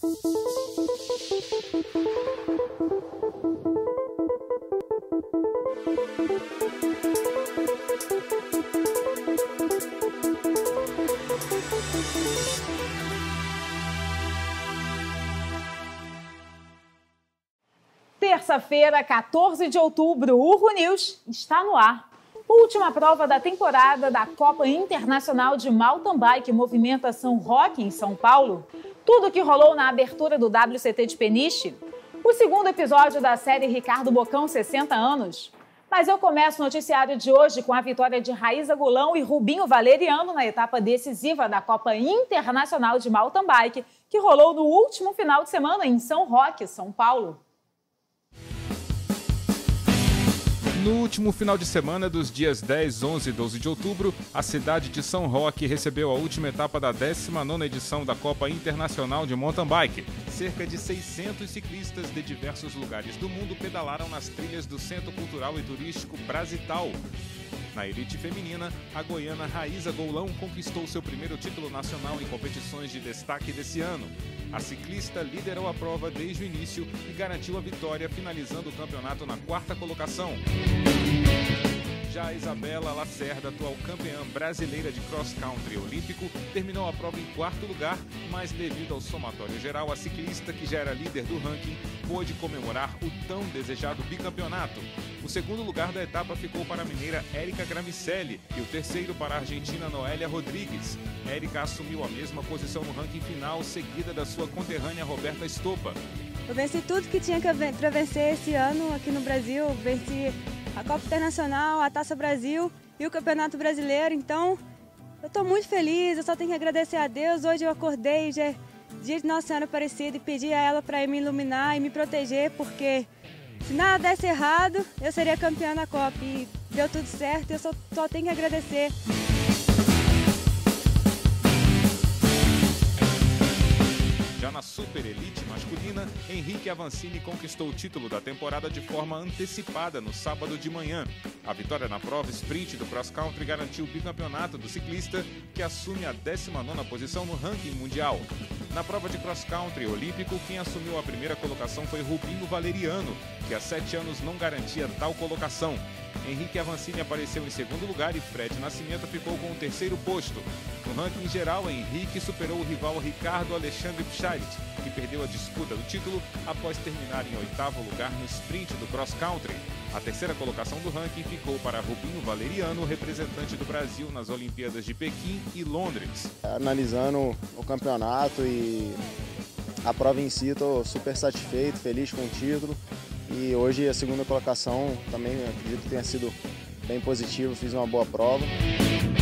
Terça-feira, 14 de outubro, o Urro News está no ar. Última prova da temporada da Copa Internacional de Mountain Bike movimenta São Roque, em São Paulo. Tudo o que rolou na abertura do WCT de Peniche. O segundo episódio da série Ricardo Bocão, 60 anos. Mas eu começo o noticiário de hoje com a vitória de Raíza Golão e Rubinho Valeriano na etapa decisiva da Copa Internacional de Mountain Bike, que rolou no último final de semana em São Roque, São Paulo. No último final de semana dos dias 10, 11 e 12 de outubro, a cidade de São Roque recebeu a última etapa da 19ª edição da Copa Internacional de Mountain Bike. Cerca de 600 ciclistas de diversos lugares do mundo pedalaram nas trilhas do Centro Cultural e Turístico Brasital. Na elite feminina, a goiana Raíza Golão conquistou seu primeiro título nacional em competições de destaque desse ano. A ciclista liderou a prova desde o início e garantiu a vitória, finalizando o campeonato na 4ª colocação. Já a Isabela Lacerda, atual campeã brasileira de cross-country olímpico, terminou a prova em 4º lugar, mas devido ao somatório geral, a ciclista, que já era líder do ranking, pôde comemorar o tão desejado bicampeonato. O segundo lugar da etapa ficou para a mineira Érica Gramicelli e o terceiro para a argentina Noélia Rodrigues. Érica assumiu a mesma posição no ranking final, seguida da sua conterrânea Roberta Stoppa. Eu venci tudo que tinha para vencer esse ano aqui no Brasil. Venci a Copa Internacional, a Taça Brasil e o Campeonato Brasileiro. Então, eu estou muito feliz, eu só tenho que agradecer a Deus. Hoje eu acordei, já é dia de Nossa Senhora Aparecida, e pedi a ela para me iluminar e me proteger, porque se nada desse errado, eu seria campeã da Copa. E deu tudo certo, eu só tenho que agradecer. Já na Super Elite masculina, Henrique Avancini conquistou o título da temporada de forma antecipada no sábado de manhã. A vitória na prova sprint do cross-country garantiu o bicampeonato do ciclista, que assume a 19ª posição no ranking mundial. Na prova de cross-country olímpico, quem assumiu a primeira colocação foi Rubinho Valeriano, que há 7 anos não garantia tal colocação. Henrique Avancini apareceu em segundo lugar e Fred Nascimento ficou com o terceiro posto. No ranking geral, Henrique superou o rival Ricardo Alexandre Picharit, que perdeu a disputa do título após terminar em 8º lugar no sprint do cross-country. A terceira colocação do ranking ficou para Rubinho Valeriano, representante do Brasil nas Olimpíadas de Pequim e Londres. Analisando o campeonato e a prova em si, estou super satisfeito, feliz com o título. E hoje a segunda colocação também acredito que tenha sido bem positivo, fiz uma boa prova.